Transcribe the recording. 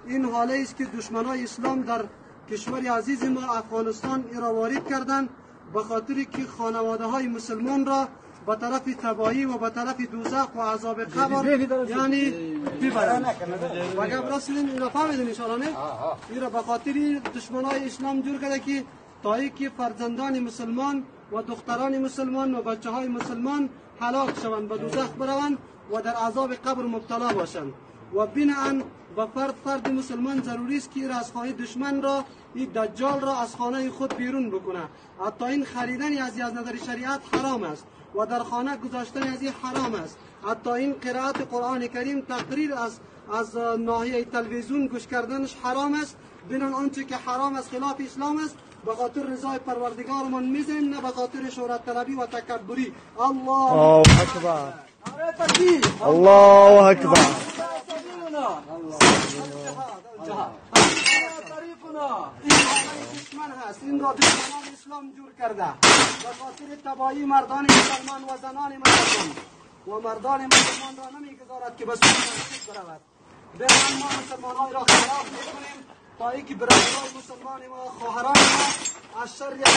این حاله است که دشمنان اسلام در کشور عزیز ما افغانستان را وارد کردند، به خاطر که خانواده های مسلمان را به طرف تباهی و به طرف دوزخ و عذاب قبر یعنی ببرند. و گپ رسیدین اینا فهمیدین ان شاء الله نه؟ اینا به خاطر دشمنای اسلام جور کرده که تا که فرزندان مسلمان و دختران مسلمان و بچه های مسلمان هلاک شوند، به دوزخ بروند و در عذاب قبر مبتلا باشند. و بناهن و فرد مسلمان ضروری است که از خانه دشمن را، این دجال را از خانه خود بیرون بکنه. حتی این خریدن از نظر شریعت حرام است و در خانه گذاشتن از این حرام است. حتی این قرائت قرآن کریم تقریر از ناحیه تلویزیون گوش کردنش حرام است. بنان آنچه که حرام است خلاف اسلام است، به خاطر رضای پروردگارمان میزنیم، نه به خاطر شهرت طلبی و تکبری. الله اکبر، الله اکبر. دشمن هست، این را دشمنان اسلام جور کرده به خاطر تباهی مردان مسلمان و زنان مسلمان، و مردان مسلمان را نمیگذارد که به سوی مسجد برود. برای ما مسلمانان را خلاف میکنیم تا اینکه برادران مسلمان ما، خواهران ما از شر